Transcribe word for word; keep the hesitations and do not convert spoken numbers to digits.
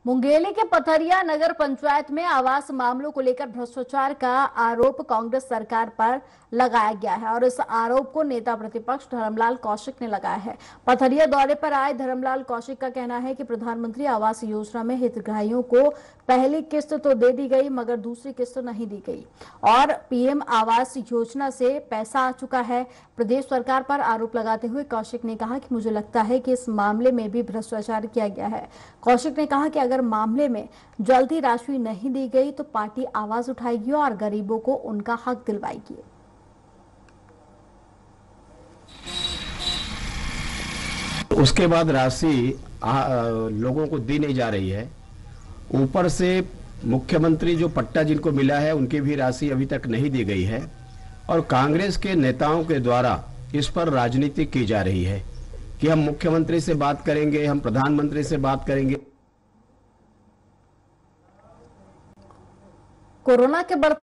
मुंगेली के पथरिया नगर पंचायत में आवास मामलों को लेकर भ्रष्टाचार का आरोप कांग्रेस सरकार पर लगाया गया है और इस आरोप को नेता प्रतिपक्ष धर्मलाल कौशिक ने लगाया है। पथरिया दौरे पर आए धर्मलाल कौशिक का कहना है कि प्रधानमंत्री आवास योजना में हितग्राहियों को पहली किस्त तो दे दी गई मगर दूसरी किस्त नहीं दी गई और पीएम आवास योजना से पैसा आ चुका है। प्रदेश सरकार पर आरोप लगाते हुए कौशिक ने कहा कि मुझे लगता है कि इस मामले में भी भ्रष्टाचार किया गया है। कौशिक ने कहा कि अगर मामले में जल्दी राशि नहीं दी गई तो पार्टी आवाज उठाएगी और गरीबों को उनका हक दिलवाएगी। उसके बाद राशि लोगों को दी नहीं जा रही है। ऊपर से मुख्यमंत्री जो पट्टा जिनको मिला है उनकी भी राशि अभी तक नहीं दी गई है और कांग्रेस के नेताओं के द्वारा इस पर राजनीति की जा रही है कि हम मुख्यमंत्री से बात करेंगे, हम प्रधानमंत्री से बात करेंगे। कोरोना के बढ़ते